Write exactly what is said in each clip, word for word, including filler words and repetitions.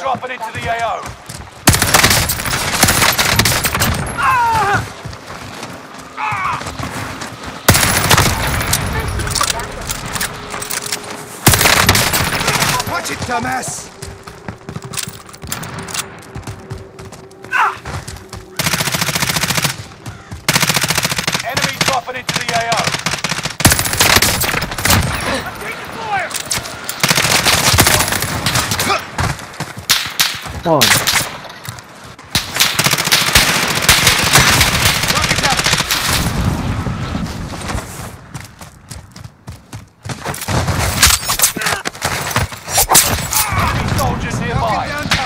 dropping into the A O. Ah! Ah! Watch it, dumbass! Ah! Enemy dropping into the A O. On. Soldiers nearby.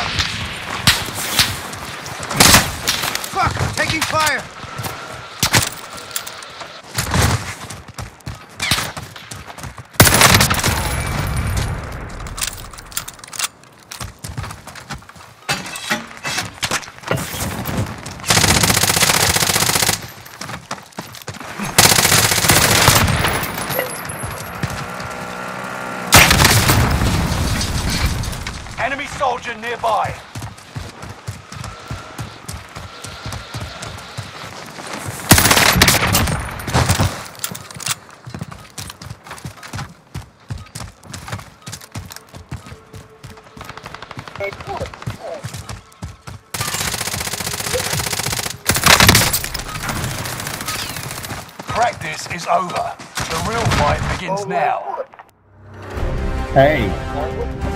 Fuck! Taking fire! Enemy soldier nearby. Practice is over. The real fight begins now. Hey.